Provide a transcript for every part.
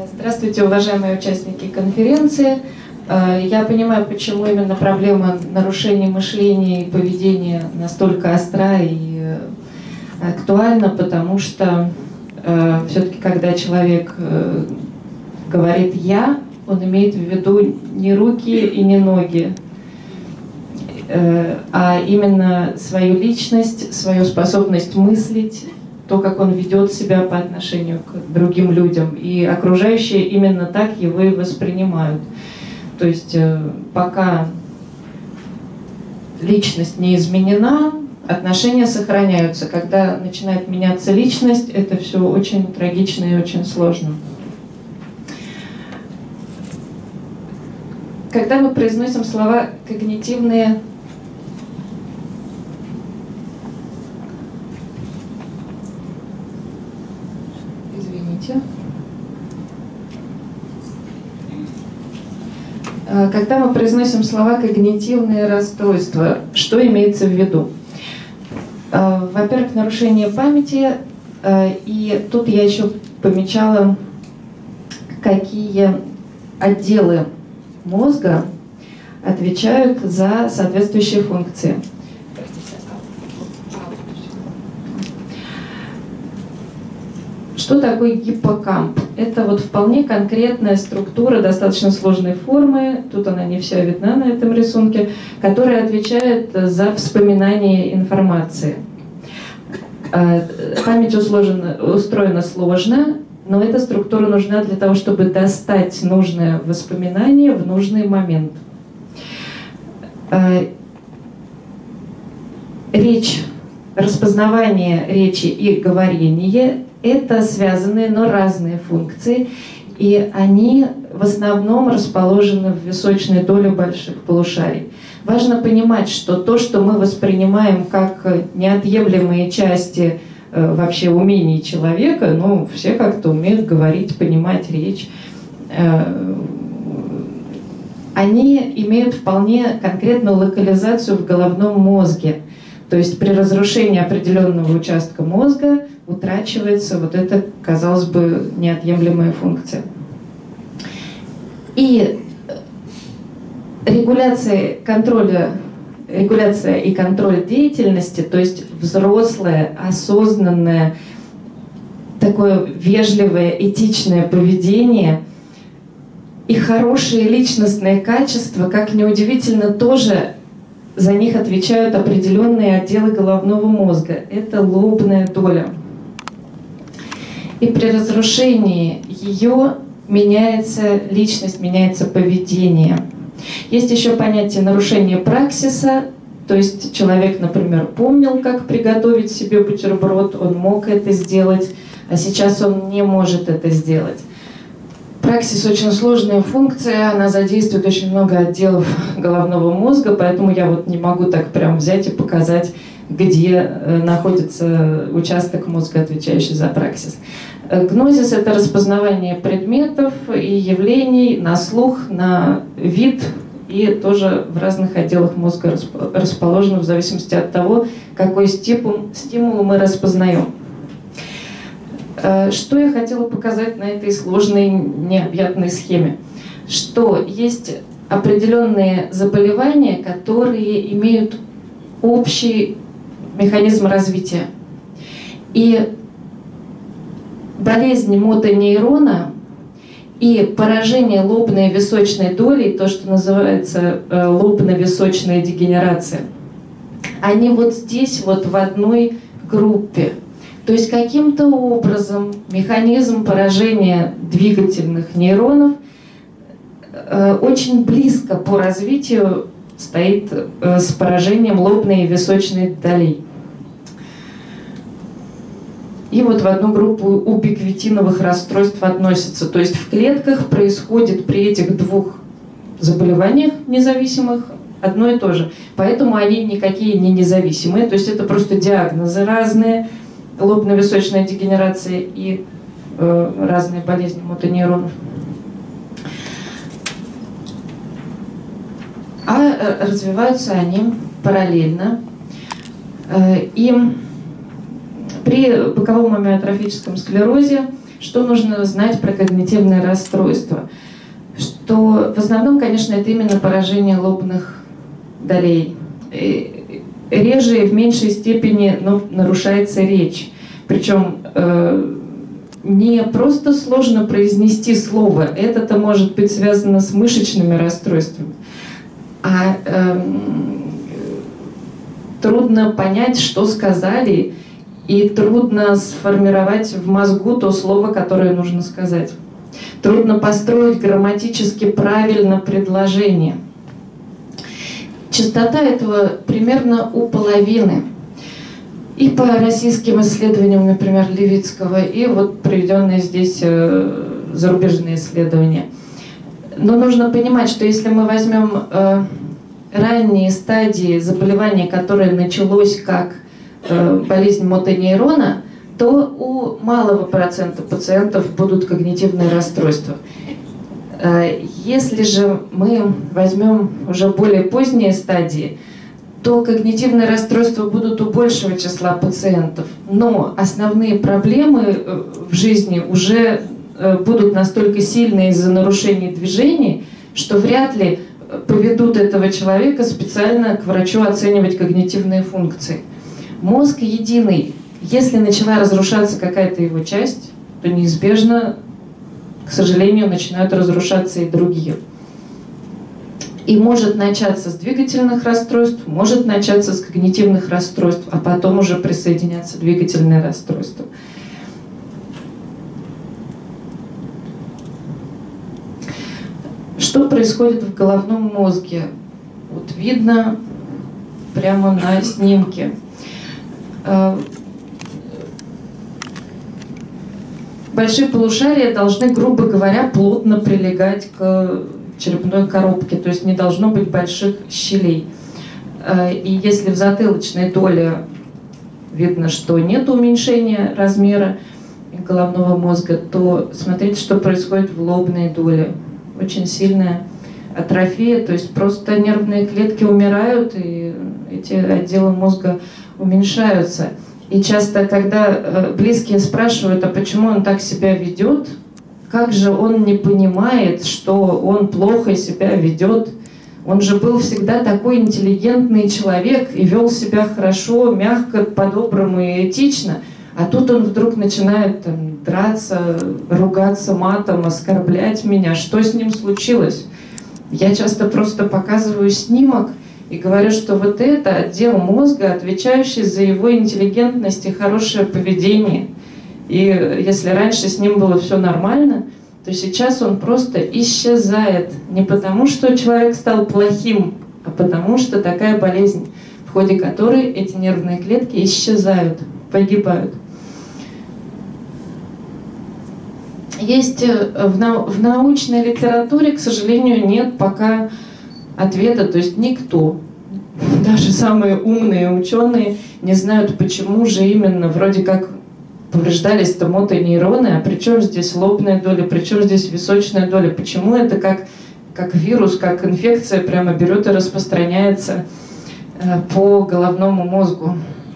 Здравствуйте, уважаемые участники конференции. Я понимаю, почему именно проблема нарушения мышления и поведения настолько остра и актуальна, потому что все-таки, когда человек говорит «я», он имеет в виду не руки и не ноги, а именно свою личность, свою способность мыслить, то, как он ведет себя по отношению к другим людям. И окружающие именно так его и воспринимают. То есть пока личность не изменена, отношения сохраняются. Когда начинает меняться личность, это все очень трагично и очень сложно. Когда мы произносим слова «когнитивные», когда мы произносим слова «когнитивные расстройства», что имеется в виду? Во-первых, нарушение памяти, и тут я еще помечала, какие отделы мозга отвечают за соответствующие функции. Что такое гиппокамп? Это вот вполне конкретная структура достаточно сложной формы, тут она не вся видна на этом рисунке, которая отвечает за вспоминание информации. Память устроена сложно, но эта структура нужна для того, чтобы достать нужное воспоминание в нужный момент. Речь, распознавание речи и говорение — это связанные, но разные функции, и они в основном расположены в височной доле больших полушарий. Важно понимать, что то, что мы воспринимаем как неотъемлемые части вообще умений человека, ну, все как-то умеют говорить, понимать речь, они имеют вполне конкретную локализацию в головном мозге. То есть при разрушении определенного участка мозга утрачивается вот эта, казалось бы, неотъемлемая функция. И регуляция и контроль деятельности, то есть взрослое, осознанное, такое вежливое, этичное поведение и хорошие личностные качества, как ни удивительно, тоже за них отвечают определенные отделы головного мозга. Это лобная доля. И при разрушении ее меняется личность, меняется поведение. Есть еще понятие нарушения праксиса, то есть человек, например, помнил, как приготовить себе бутерброд, он мог это сделать, а сейчас он не может это сделать. Праксис очень сложная функция, она задействует очень много отделов головного мозга, поэтому я вот не могу так прям взять и показать, где находится участок мозга, отвечающий за праксис. Гнозис — это распознавание предметов и явлений на слух, на вид, и тоже в разных отделах мозга расположено в зависимости от того, какой стимул мы распознаем. Что я хотела показать на этой сложной, необъятной схеме? Что есть определенные заболевания, которые имеют общий механизм развития. И болезнь мотонейрона и поражение лобной и височной долей, то, что называется лобно-височная дегенерация, они вот здесь вот в одной группе. То есть каким-то образом механизм поражения двигательных нейронов очень близко по развитию стоит с поражением лобной и височной долей. И вот в одну группу убиквитиновых расстройств относятся. То есть в клетках происходит при этих двух заболеваниях независимых одно и то же. Поэтому они никакие не независимые. То есть это просто диагнозы разные. Лобно-височная дегенерация и разные болезни мотонейронов. А развиваются они параллельно. И при боковом амиотрофическом склерозе Что нужно знать про когнитивное расстройство? Что в основном, конечно, это именно поражение лобных долей. И реже и в меньшей степени нарушается речь. Причем не просто сложно произнести слово, это может быть связано с мышечными расстройствами, а трудно понять, что сказали, и трудно сформировать в мозгу то слово, которое нужно сказать. Трудно построить грамматически правильно предложение. Частота этого примерно у половины. И по российским исследованиям, например, Левицкого, и вот приведенные здесь зарубежные исследования. Но нужно понимать, что если мы возьмем ранние стадии заболевания, которое началось как болезнь мотонейрона, то у малого процента пациентов будут когнитивные расстройства. Если же мы возьмем уже более поздние стадии, то когнитивные расстройства будут у большего числа пациентов. Но основные проблемы в жизни уже будут настолько сильны из-за нарушений движений, что вряд ли поведут этого человека специально к врачу оценивать когнитивные функции. Мозг единый. Если начала разрушаться какая-то его часть, то неизбежно, к сожалению, начинают разрушаться и другие. И может начаться с двигательных расстройств, может начаться с когнитивных расстройств, а потом уже присоединяться двигательные расстройства. Что происходит в головном мозге? Вот видно прямо на снимке. Большие полушария должны, грубо говоря, плотно прилегать к черепной коробке, то есть не должно быть больших щелей. И если в затылочной доле видно, что нет уменьшения размера головного мозга, то смотрите, что происходит в лобной доле. Очень сильная атрофия, то есть просто нервные клетки умирают, и эти отделы мозга уменьшаются. И часто, когда близкие спрашивают, а почему он так себя ведет, как же он не понимает, что он плохо себя ведет? Он же был всегда такой интеллигентный человек и вел себя хорошо, мягко, по-доброму и этично. А тут он вдруг начинает драться, ругаться матом, оскорблять меня. Что с ним случилось? Я часто просто показываю снимок и говорю, что вот это отдел мозга, отвечающий за его интеллигентность и хорошее поведение. И если раньше с ним было все нормально, то сейчас он просто исчезает. Не потому, что человек стал плохим, а потому, что такая болезнь, в ходе которой эти нервные клетки исчезают, погибают. Есть в научной литературе, к сожалению, нет пока ответа, то есть никто, даже самые умные ученые, не знают, почему же именно вроде как повреждались-то мотонейроны, а при чем здесь лобная доля, при чем здесь височная доля, почему это как вирус, как инфекция прямо берет и распространяется по головному мозгу.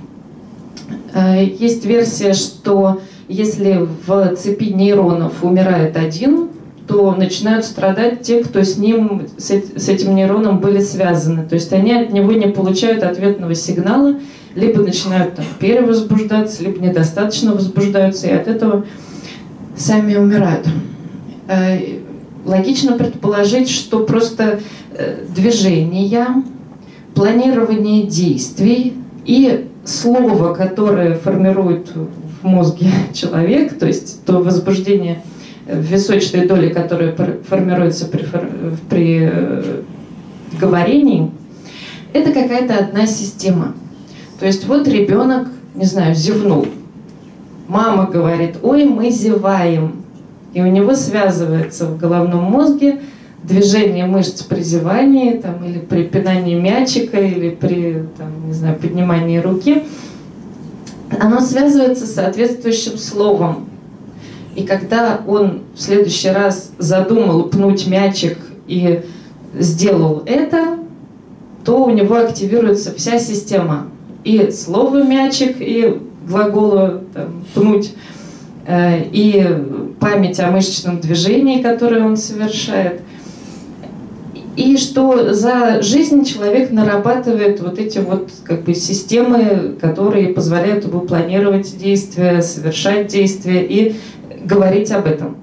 Есть версия, что если в цепи нейронов умирает один, то начинают страдать те, кто с этим нейроном были связаны. То есть они от него не получают ответного сигнала, либо начинают перевозбуждаться, либо недостаточно возбуждаются, и от этого сами умирают. Логично предположить, что просто движения, планирование действий и слово, которое формирует в мозге человек, то есть то возбуждение в височной доле, которое формируется при говорении, это какая-то одна система. То есть вот ребенок, не знаю, зевнул. Мама говорит: ой, мы зеваем. И у него связывается в головном мозге движение мышц при зевании, или при пинании мячика, или при не знаю, поднимании руки. Оно связывается с соответствующим словом. И когда он в следующий раз задумал пнуть мячик и сделал это, то у него активируется вся система. И слово «мячик», и глагола «пнуть». и память о мышечном движении, которое он совершает. И что за жизнь человек нарабатывает вот эти вот как бы системы, которые позволяют ему планировать действия, совершать действия и говорить об этом.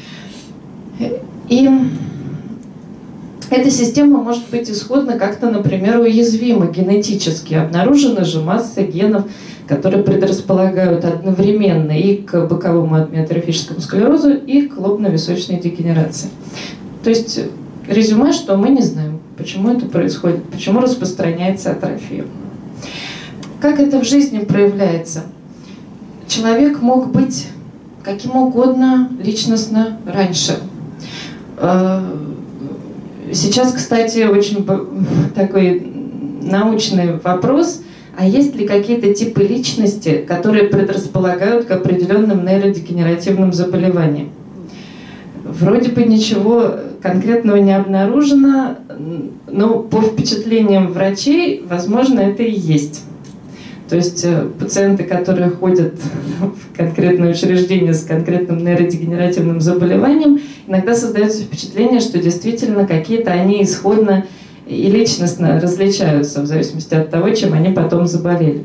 И эта система может быть исходно как-то, например, уязвима генетически. Обнаружена же масса генов, которые предрасполагают одновременно и к боковому амиотрофическому склерозу, и к лобно-височной дегенерации. То есть резюме, что мы не знаем, почему это происходит, почему распространяется атрофия. Как это в жизни проявляется? Человек мог быть каким угодно личностно раньше. Сейчас, кстати, очень такой научный вопрос, а есть ли какие-то типы личности, которые предрасполагают к определенным нейродегенеративным заболеваниям? Вроде бы ничего конкретного не обнаружено, но по впечатлениям врачей, возможно, это и есть. То есть пациенты, которые ходят в конкретное учреждение с конкретным нейродегенеративным заболеванием, иногда создается впечатление, что действительно какие-то они исходно и личностно различаются в зависимости от того, чем они потом заболели.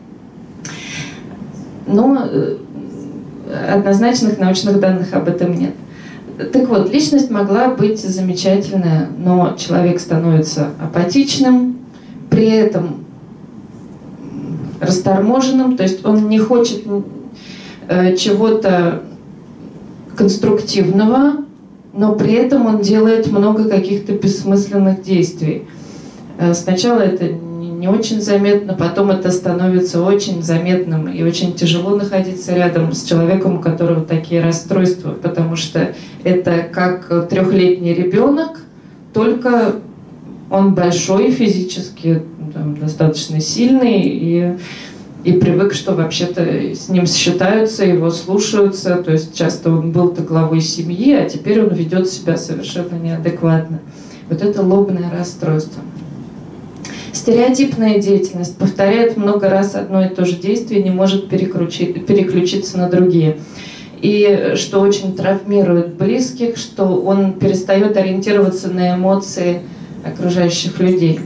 Но однозначных научных данных об этом нет. Так вот, личность могла быть замечательная, но человек становится апатичным, при этом расторможенным, то есть он не хочет чего-то конструктивного, но при этом он делает много каких-то бессмысленных действий. Сначала это не очень заметно, потом это становится очень заметным, и очень тяжело находиться рядом с человеком, у которого такие расстройства, потому что это как 3-летний ребенок, только он большой физически, там, достаточно сильный и привык, что вообще-то с ним считаются, его слушаются. То есть часто он был-то главой семьи, а теперь он ведет себя совершенно неадекватно. Вот это лобное расстройство. Стереотипная деятельность повторяет много раз одно и то же действие, не может переключиться на другие. И что очень травмирует близких, что он перестает ориентироваться на эмоции окружающих людей.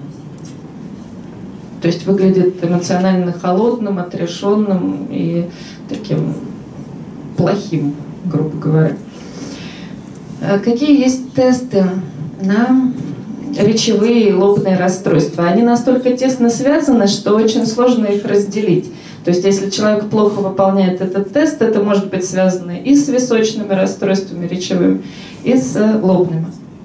То есть выглядит эмоционально холодным, отрешенным и таким плохим, грубо говоря. Какие есть тесты на речевые и лобные расстройства? Они настолько тесно связаны, что очень сложно их разделить. То есть если человек плохо выполняет этот тест, это может быть связано и с височными расстройствами речевыми, и с лобными.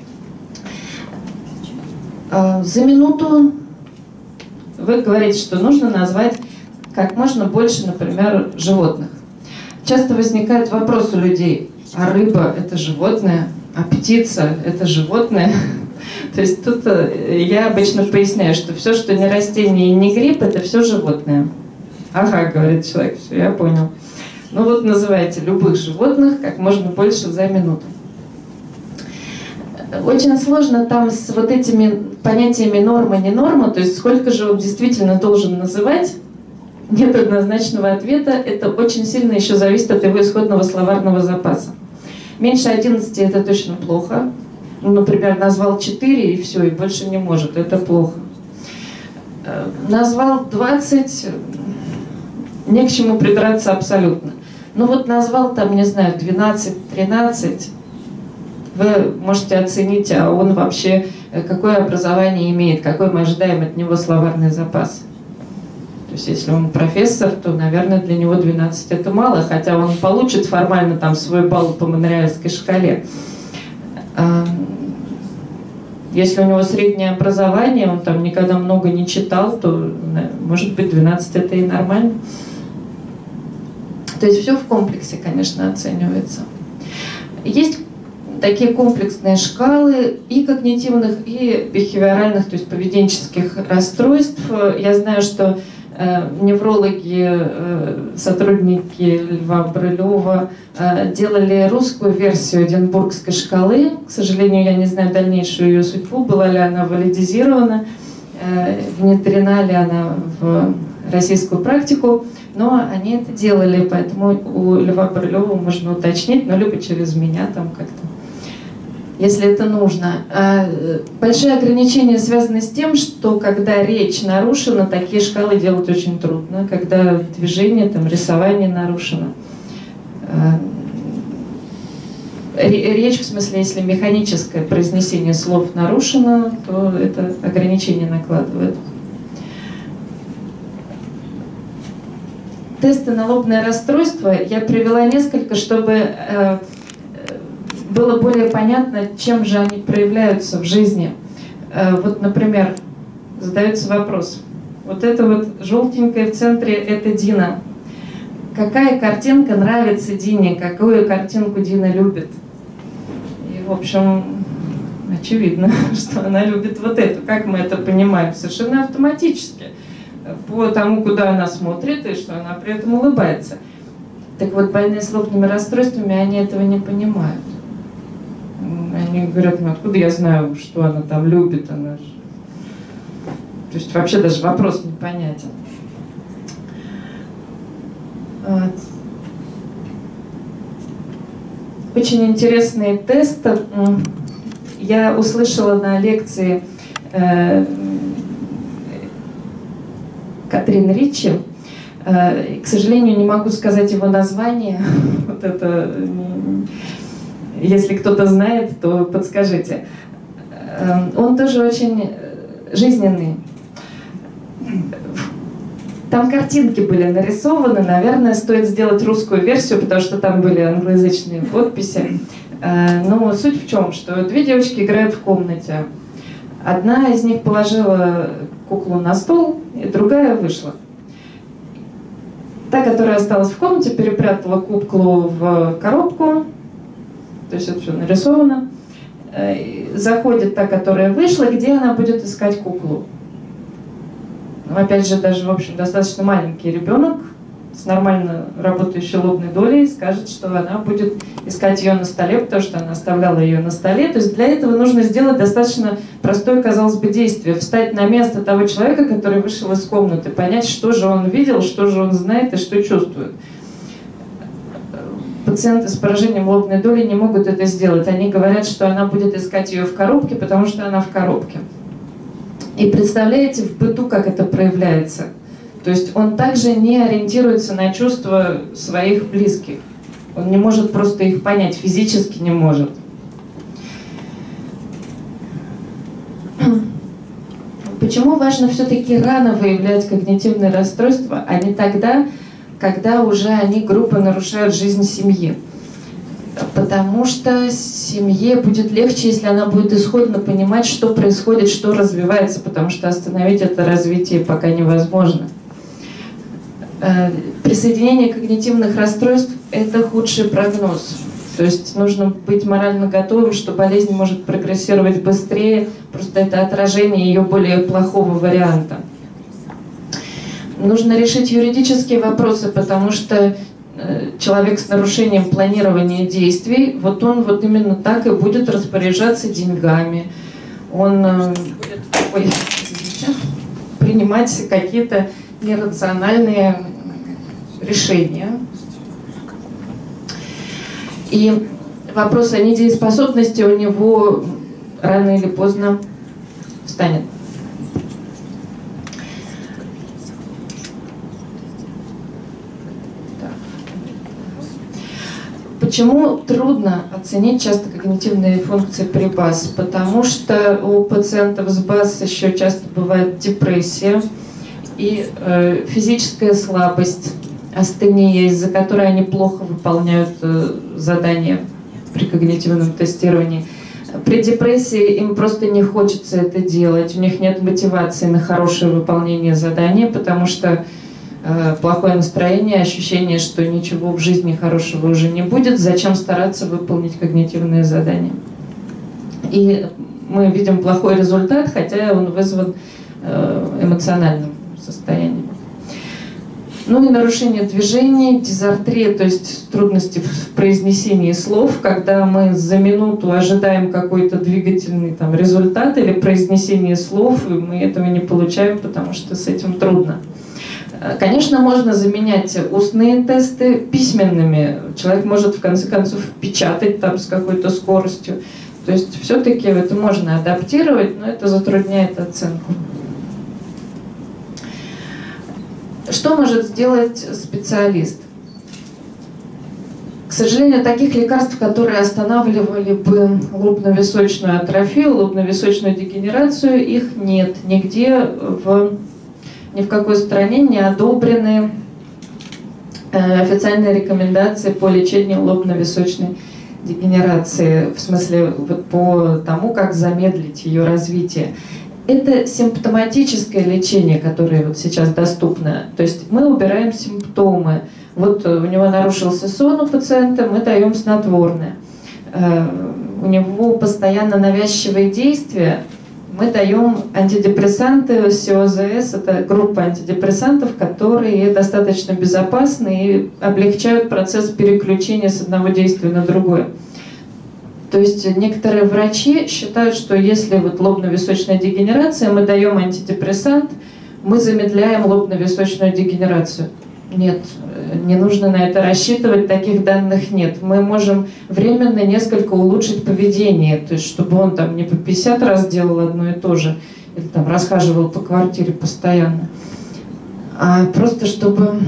За минуту вы говорите, что нужно назвать как можно больше, например, животных. Часто возникает вопрос у людей: а рыба – это животное, а птица – это животное? То есть тут я обычно поясняю, что все, что не растение и не гриб, это все животное. Ага, говорит человек, все, я понял. Ну вот называйте любых животных как можно больше за минуту. Очень сложно там с вот этими понятиями норма, не норма, то есть сколько же он действительно должен называть. Нет однозначного ответа, это очень сильно еще зависит от его исходного словарного запаса. Меньше 11 это точно плохо. Ну, например, назвал 4 и все, и больше не может, это плохо. Назвал 20, не к чему придраться абсолютно. Ну вот назвал там, не знаю, 12-13, вы можете оценить, а он вообще какое образование имеет, какой мы ожидаем от него словарный запас. То есть если он профессор, то, наверное, для него 12 это мало, хотя он получит формально там свой балл по Монреальской шкале. Если у него среднее образование, он там никогда много не читал, то, может быть, 12 это и нормально. То есть все в комплексе, конечно, оценивается. Есть такие комплексные шкалы и когнитивных, и бихевиоральных, то есть поведенческих расстройств. Я знаю, что неврологи, сотрудники Льва Брылева делали русскую версию Эдинбургской шкалы. К сожалению, я не знаю дальнейшую ее судьбу, была ли она валидизирована, внедрена ли она в российскую практику. Но они это делали, поэтому у Льва Брилева можно уточнить, но либо через меня там как-то, если это нужно. Большие ограничения связаны с тем, что когда речь нарушена, такие шкалы делать очень трудно. Когда движение, там, рисование нарушено. Речь, в смысле, если механическое произнесение слов нарушено, то это ограничение накладывает. Тесты на лобное расстройство я привела несколько, чтобы было более понятно, чем же они проявляются в жизни. Вот, например, задается вопрос. Вот это вот желтенькое в центре, это Дина. Какая картинка нравится Дине? Какую картинку Дина любит? И, в общем, очевидно, что она любит вот эту. Как мы это понимаем? Совершенно автоматически. По тому, куда она смотрит, и что она при этом улыбается. Так вот, больные с лобными расстройствами, они этого не понимают. Они говорят, ну откуда я знаю, что она там любит? Она же... То есть вообще даже вопрос непонятен. Вот. Очень интересные тесты. Я услышала на лекции Катрин Ричи. К сожалению, не могу сказать его название. Вот это, если кто-то знает, то подскажите. Он тоже очень жизненный. Там картинки были нарисованы, наверное, стоит сделать русскую версию, потому что там были англоязычные подписи. Но суть в чем, что две девочки играют в комнате. Одна из них положила куклу на стол, и другая вышла. Та, которая осталась в комнате, перепрятала куклу в коробку, то есть это все нарисовано. Заходит та, которая вышла, где она будет искать куклу. Ну, опять же, даже, в общем, достаточно маленький ребенок с нормально работающей лобной долей скажет, что она будет искать ее на столе, потому что она оставляла ее на столе. То есть для этого нужно сделать достаточно простое, казалось бы, действие. Встать на место того человека, который вышел из комнаты, понять, что же он видел, что же он знает и что чувствует. Пациенты с поражением лобной доли не могут это сделать. Они говорят, что она будет искать ее в коробке, потому что она в коробке. И представляете в быту, как это проявляется? То есть он также не ориентируется на чувства своих близких. Он не может просто их понять, физически не может. Почему важно все-таки рано выявлять когнитивные расстройства, а не тогда, когда уже они грубо нарушают жизнь семьи? Потому что семье будет легче, если она будет исходно понимать, что происходит, что развивается, потому что остановить это развитие пока невозможно. Присоединение когнитивных расстройств – это худший прогноз. То есть нужно быть морально готовым, что болезнь может прогрессировать быстрее, просто это отражение ее более плохого варианта. Нужно решить юридические вопросы, потому что человек с нарушением планирования действий, вот он вот именно так и будет распоряжаться деньгами. Он будет принимать какие-то нерациональные решения. И вопрос о недееспособности у него рано или поздно встанет. Почему трудно оценить часто когнитивные функции при БАС? Потому что у пациентов с БАС еще часто бывает депрессия и физическая слабость, астения, из-за которой они плохо выполняют задания при когнитивном тестировании. При депрессии им просто не хочется это делать, у них нет мотивации на хорошее выполнение задания, потому что плохое настроение, ощущение, что ничего в жизни хорошего уже не будет, зачем стараться выполнить когнитивные задания. И мы видим плохой результат, хотя он вызван эмоциональным состоянием. Ну и нарушение движений, дизартрия, то есть трудности в произнесении слов, когда мы за минуту ожидаем какой-то двигательный там результат или произнесение слов, и мы этого не получаем, потому что с этим трудно. Конечно, можно заменять устные тесты письменными. Человек может в конце концов печатать там с какой-то скоростью. То есть все-таки это можно адаптировать, но это затрудняет оценку. Что может сделать специалист? К сожалению, таких лекарств, которые останавливали бы лобно-височную атрофию, лобно-височную дегенерацию, их нет. Нигде, ни в какой стране не одобрены официальные рекомендации по лечению лобно-височной дегенерации, в смысле вот по тому, как замедлить ее развитие. Это симптоматическое лечение, которое вот сейчас доступно. То есть мы убираем симптомы. Вот у него нарушился сон у пациента, мы даем снотворное. У него постоянно навязчивые действия, мы даем антидепрессанты, СОЗС, это группа антидепрессантов, которые достаточно безопасны и облегчают процесс переключения с одного действия на другое. То есть некоторые врачи считают, что если вот лобно-височная дегенерация, мы даем антидепрессант, мы замедляем лобно-височную дегенерацию. Нет, не нужно на это рассчитывать, таких данных нет. Мы можем временно несколько улучшить поведение, то есть чтобы он там не по 50 раз делал одно и то же, или там расхаживал по квартире постоянно, а просто чтобы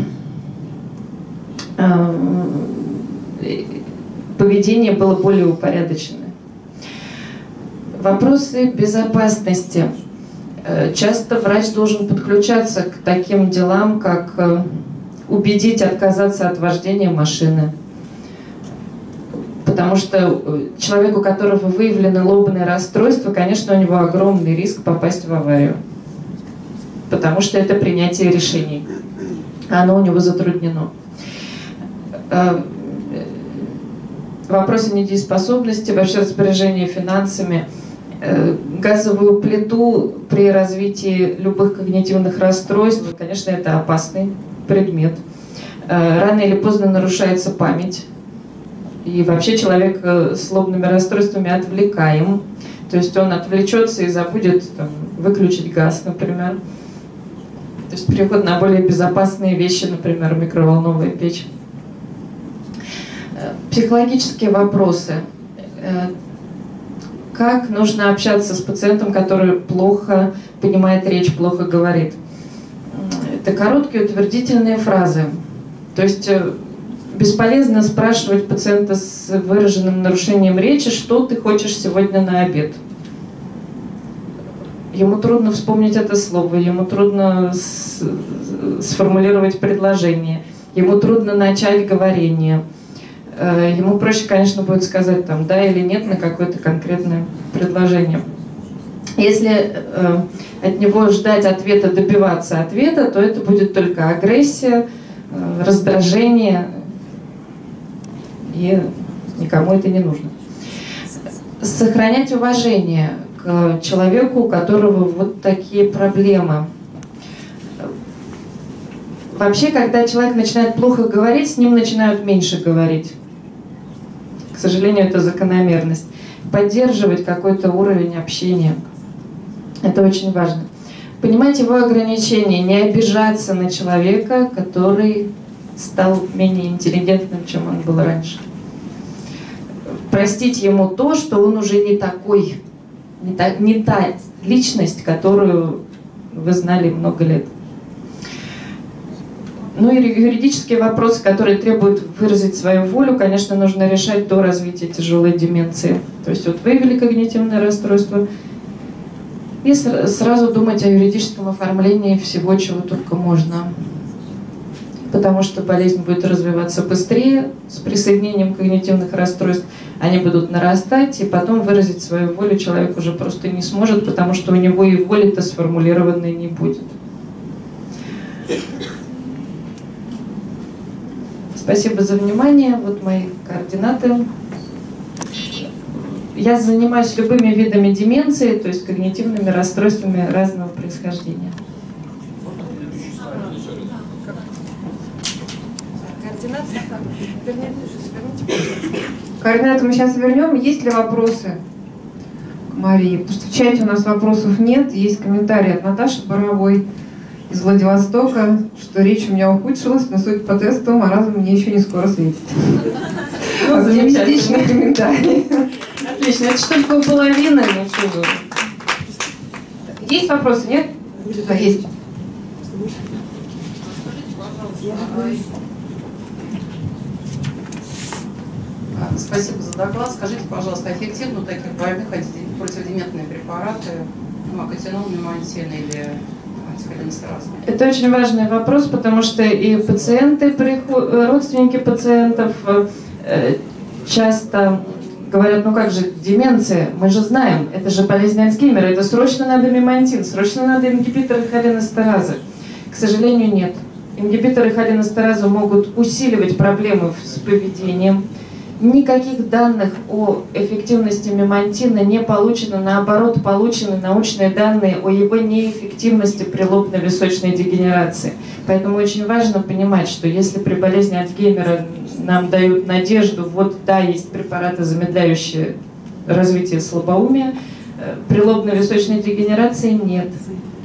поведение было более упорядоченное. Вопросы безопасности. Часто врач должен подключаться к таким делам, как убедить отказаться от вождения машины. Потому что человеку, у которого выявлено лобное расстройство, конечно, у него огромный риск попасть в аварию. Потому что это принятие решений. Оно у него затруднено. Вопросы недееспособности, вообще распоряжение финансами. Газовую плиту при развитии любых когнитивных расстройств, конечно, это опасный предмет. Рано или поздно нарушается память. И вообще человек с лобными расстройствами отвлекаем. То есть он отвлечется и забудет там, выключить газ, например. То есть переход на более безопасные вещи, например, микроволновая печь. Психологические вопросы. Как нужно общаться с пациентом, который плохо понимает речь, плохо говорит? Это короткие утвердительные фразы. То есть бесполезно спрашивать пациента с выраженным нарушением речи, что ты хочешь сегодня на обед. Ему трудно вспомнить это слово, ему трудно сформулировать предложение, ему трудно начать говорение. Ему проще, конечно, будет сказать там, да или нет на какое-то конкретное предложение. Если от него ждать ответа, добиваться ответа, то это будет только агрессия, раздражение, и никому это не нужно. Сохранять уважение к человеку, у которого вот такие проблемы. Вообще, когда человек начинает плохо говорить, с ним начинают меньше говорить. К сожалению, это закономерность. Поддерживать какой-то уровень общения. Это очень важно. Понимать его ограничения, не обижаться на человека, который стал менее интеллигентным, чем он был раньше. Простить ему то, что он уже не такой, не та личность, которую вы знали много лет. Ну и юридические вопросы, которые требуют выразить свою волю, конечно, нужно решать до развития тяжелой деменции. То есть вот выявили когнитивное расстройство, и сразу думать о юридическом оформлении всего, чего только можно. Потому что болезнь будет развиваться быстрее с присоединением когнитивных расстройств, они будут нарастать, и потом выразить свою волю человек уже просто не сможет, потому что у него и воли-то сформулированной не будет. Спасибо за внимание. Вот мои координаты. Я занимаюсь любыми видами деменции, то есть когнитивными расстройствами разного происхождения. Координаты мы сейчас вернем. Есть ли вопросы к Марии? Потому что в чате у нас вопросов нет. Есть комментарий от Наташи Боровой. из Владивостока, что речь у меня ухудшилась, но судя по тесту, маразм мне еще не скоро светит. Оптимистичный комментарий. Отлично, это ж только половина, ничего. Есть вопросы, нет? Да, есть. Спасибо за доклад. Скажите, пожалуйста, эффективны у таких больных противодеметные препараты, акатинол, мемантин или антихолинестеразы? Это очень важный вопрос, потому что и пациенты, родственники пациентов часто говорят, ну как же, деменция, мы же знаем, это же болезнь Альцгеймера, это срочно надо мемантин, срочно надо ингибиторы холинестеразы. К сожалению, нет. Ингибиторы холинестеразы могут усиливать проблемы с поведением. Никаких данных о эффективности мемантина не получено, наоборот, получены научные данные о его неэффективности при лобно-височной дегенерации. Поэтому очень важно понимать, что если при болезни Альцгеймера нам дают надежду, вот да, есть препараты, замедляющие развитие слабоумия, при лобно-височной дегенерации нет.